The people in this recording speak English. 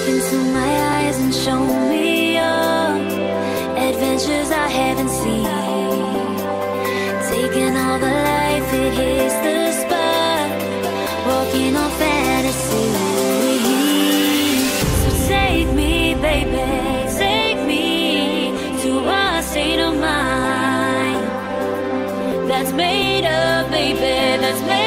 into my eyes and show me your adventures I haven't seen. Taking all the life, it hits the spot. Walking on fantasy. So take me, baby, take me to a state of mind that's made up, baby, that's made